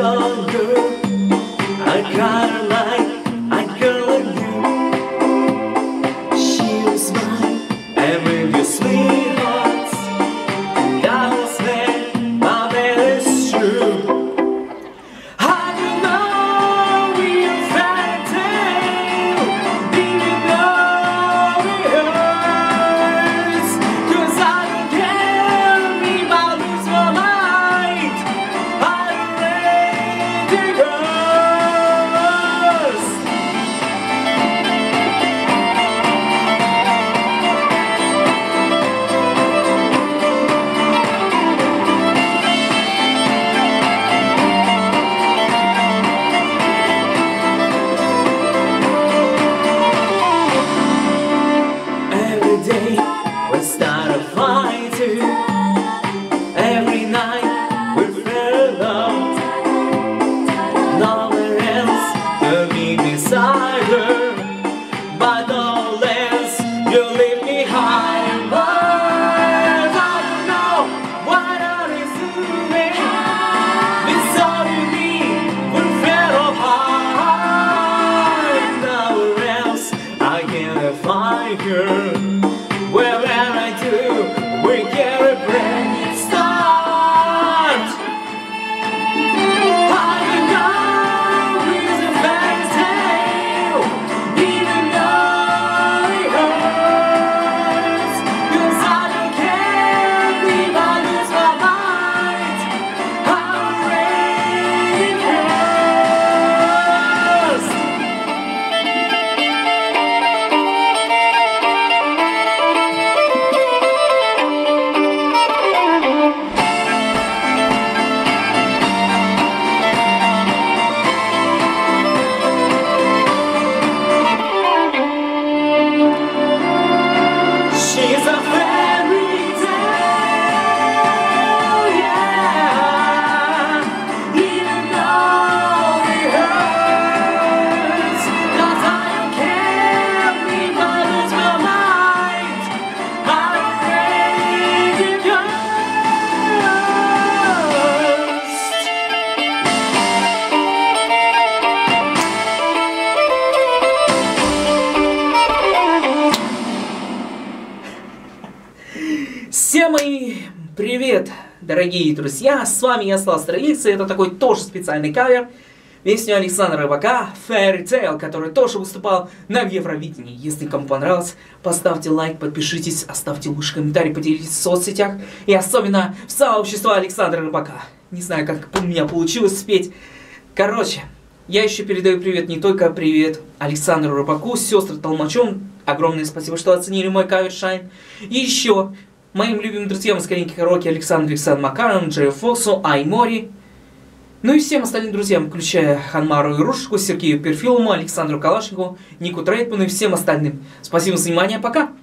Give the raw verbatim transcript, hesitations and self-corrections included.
young girl, a kind like a girl like you. She was mine, and with your sweethearts, that was then, my man is true. We start a fight too. Every night we fell in love. Nowhere else will be beside her. But no less you leave me high and blind. I don't know what I was doing. Without me we fell apart. Nowhere else I can't find her. Wherever I do, we get a brand new start. I don't know it's a fairy tale, even though it hurts. 'Cause I don't care if I lose my mind. I'm ready to she's a fairy tale, yeah. Even though it hurts, 'cause I don't care if I lose my mind. I'm ready to Всем мои привет, дорогие друзья, с вами я, Слава Стрелица, это такой тоже специальный кавер, песню Александра Рыбака Fairy Tale, который тоже выступал на Евровидении. Если кому понравилось, поставьте лайк, подпишитесь, оставьте лучший комментарий, поделитесь в соцсетях и особенно в сообщество Александра Рыбака. Не знаю, как у меня получилось спеть. Короче, я еще передаю привет, не только привет Александру Рыбаку, сестры Толмачом. Огромное спасибо, что оценили мой кавер-шайн. И еще моим любимым друзьям из Каринки Караоке Александру Александру Макарову, Джею Фоксу, Аймори. Ну и всем остальным друзьям, включая Ханмару и Рушку, Сергею Перфилову, Александру Калашникову, Нику Трейтману и всем остальным. Спасибо за внимание, пока!